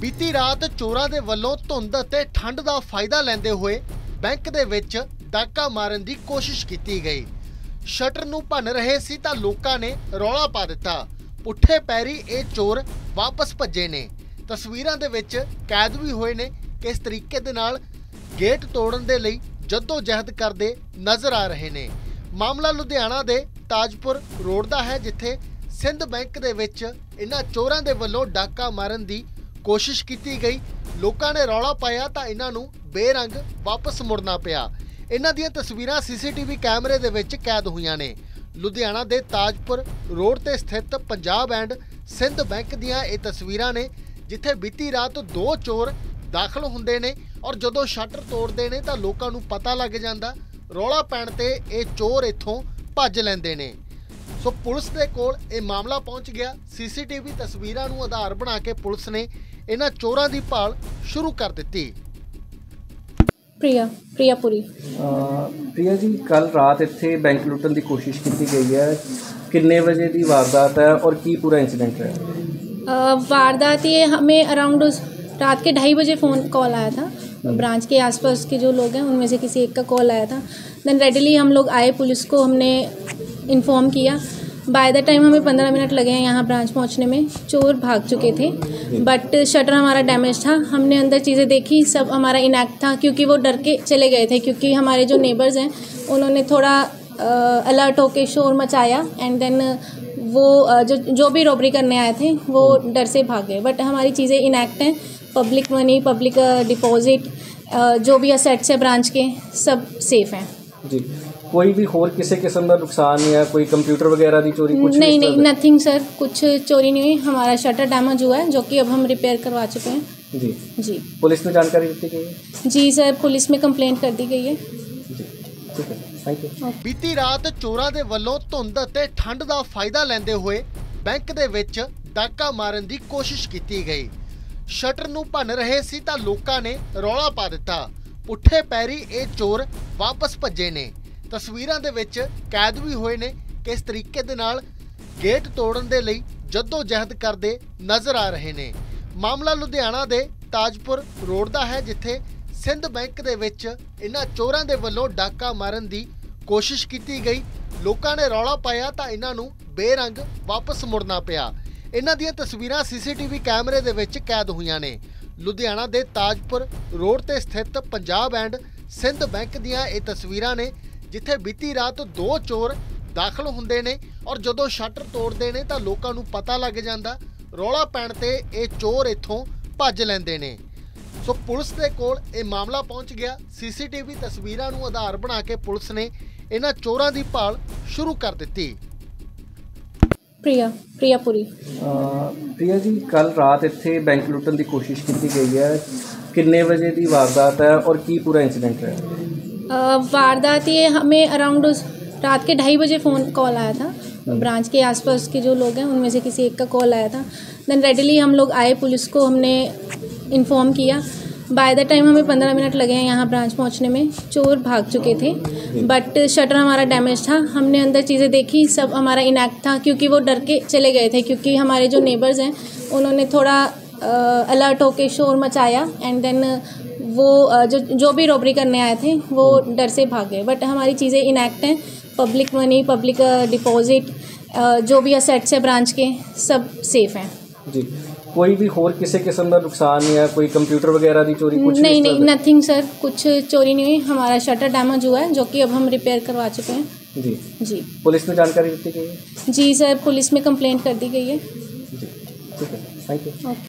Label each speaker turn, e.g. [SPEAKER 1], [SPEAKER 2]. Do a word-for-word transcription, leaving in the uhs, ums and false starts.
[SPEAKER 1] बीती रात चोरां दे वल्लों धुंध ते ठंड दा फायदा लैंदे होए बैंक दे विच डाका मारन दी कोशिश कीती गई। शटर नूं भन्न रहे सी तां लोकां ने रौला पा दित्ता। पुठे पैरी ये चोर वापस भज्जे ने। तस्वीरां दे विच कैद भी होए ने कि इस तरीके दे नाल गेट तोड़न दे लई जद्दोजहद करदे नज़र आ रहे ने। मामला लुधियाना दे ताजपुर रोड दा है, जिथे सिंध बैंक दे विच इन्हां चोरां दे वल्लों डाका मारन दी कोशिश की गई। लोगों ने रौला पाया तो इन्हां नूं बेरंग वापस मुड़ना पिया। इन्हां दीयां तस्वीरां सीसीटीवी कैमरे दे विच कैद हुईयां ने। लुधियाना दे ताजपुर रोड ते स्थित पंजाब एंड सिंध बैंक दीयां ये तस्वीरां ने, जिथे बीती रात दो चोर दाखल हुंदे ने और जदों शटर तोड़दे ने तां लोकां नूं पता लग जांदा। रौला पैण ते ये चोर इत्थों भज लैंदे ने। सो पुलिस दे कोल ये मामला पहुंच गया। सीसीटीवी तस्वीरां नूं आधार बना के पुलिस ने इन्हां चोरां दी भाल शुरू कर दित्ती।
[SPEAKER 2] प्रिया प्रियापुरी
[SPEAKER 3] प्रिया जी, कल रात इत्थे बैंक लुट्टन की कोशिश की गई है, कितने बजे की वारदात है और की पूरा इंसिडेंट है?
[SPEAKER 2] वारदात ये हमें अराउंड रात के ढाई बजे फ़ोन कॉल आया था। ब्रांच के आसपास के जो लोग हैं उनमें से किसी एक का कॉल आया था। देन रेडिली हम लोग आए, पुलिस को हमने इन्फॉर्म किया। बाय द टाइम हमें पंद्रह मिनट लगे हैं यहाँ ब्रांच पहुँचने में। चोर भाग चुके थे, बट शटर हमारा डैमेज था। हमने अंदर चीज़ें देखी, सब हमारा इनएक्ट था, क्योंकि वो डर के चले गए थे। क्योंकि हमारे जो नेबर्स हैं उन्होंने थोड़ा अलर्ट होके शोर मचाया एंड देन वो uh, जो जो भी रॉबरी करने आए थे वो डर से भाग गए। बट हमारी चीज़ें इनएक्ट हैं। पब्लिक मनी, पब्लिक डिपॉजिट, जो भी असेट्स है ब्रांच के, सब सेफ हैं
[SPEAKER 3] जी। कोई भी होर किसी किस्म का नुकसान या कोई कंप्यूटर वगैरह की चोरी? कुछ
[SPEAKER 2] नहीं नहीं, नथिंग सर, कुछ चोरी नहीं हुई। हमारा शटर डैमेज हुआ है जो कि अब हम रिपेयर करवा चुके हैं
[SPEAKER 3] जी
[SPEAKER 2] जी।
[SPEAKER 3] पुलिस में जानकारी दी गई है?
[SPEAKER 2] जी सर, पुलिस में कंप्लेंट कर दी गई है
[SPEAKER 3] जी। ठीक है, थैंक यू।
[SPEAKER 1] बीती रात चोरां दे वल्लों धुंध ते ठंड दा फायदा लैंदे होए बैंक दे विच डाका मारन दी कोशिश की गई। शटर नूं भन्न रहे सी तां लोकां ने रौला पा दित्ता। पुठे पैरी ये चोर वापस भज्जे ने। तस्वीरां दे विच कैद भी होए ने कि इस तरीके दे नाल गेट तोड़न दे लई जद्दोजहद करदे नज़र आ रहे ने। मामला लुधियाना दे ताजपुर रोड दा है, जिथे सिंध बैंक दे विच इन्हां चोरां दे वल्लों डाका मारन दी कोशिश की गई। लोकां ने रौला पाया तां इन्हां नूं बेरंग वापस मुड़ना पिया। इन्हां दीयां तस्वीरां सीसीटीवी कैमरे दे विच कैद हुईयां ने। लुधियाना दे ताजपुर रोड ते स्थित पंजाब एंड सिंध बैंक दीयां ये तस्वीरां ने, जिथे बीती रात दो चोर दाखल हुंदे ने और जदों शटर तोड़दे ने तां लोकां नूं पता लग जांदा। रौला पैण ते ये चोर इत्थों भज लैंदे ने। सो पुलिस दे कोल ये मामला पहुंच गया। सीसीटीवी तस्वीरां नूं आधार बना के पुलिस ने इन्हां चोरां दी भाल शुरू कर दित्ती।
[SPEAKER 2] प्रिया प्रियापुरी
[SPEAKER 3] प्रिया जी, कल रात इत्थे बैंक लुट्टन की कोशिश की गई है, कितने बजे की वारदात है और की पूरा इंसिडेंट है?
[SPEAKER 2] वारदात ये हमें अराउंड रात के ढाई बजे फ़ोन कॉल आया था। ब्रांच के आसपास के जो लोग हैं उनमें से किसी एक का कॉल आया था। देन रेडिली हम लोग आए, पुलिस को हमने इन्फॉर्म किया। बाय द टाइम हमें पंद्रह मिनट लगे हैं यहाँ ब्रांच पहुँचने में। चोर भाग चुके थे, बट शटर हमारा डैमेज था। हमने अंदर चीज़ें देखी, सब हमारा इनएक्ट था, क्योंकि वो डर के चले गए थे। क्योंकि हमारे जो नेबर्स हैं उन्होंने थोड़ा अलर्ट होके शोर मचाया एंड देन वो uh, जो जो भी रॉबरी करने आए थे वो डर से भाग गए। बट हमारी चीज़ें इनएक्ट हैं। पब्लिक मनी, पब्लिक डिपॉजिट, जो भी असेट्स है ब्रांच के, सब सेफ हैं
[SPEAKER 3] जी। कोई भी होर किसी किस्म का नुकसान या कोई कंप्यूटर वगैरह की चोरी? कुछ
[SPEAKER 2] नहीं नहीं, नथिंग सर, कुछ चोरी नहीं हुई। हमारा शटर डैमेज हुआ है जो कि अब हम रिपेयर करवा चुके हैं
[SPEAKER 3] जी
[SPEAKER 2] जी।
[SPEAKER 3] पुलिस में जानकारी दी गई है?
[SPEAKER 2] जी सर, पुलिस में कंप्लेंट कर दी गई है
[SPEAKER 3] जी। ठीक है, थैंक यू।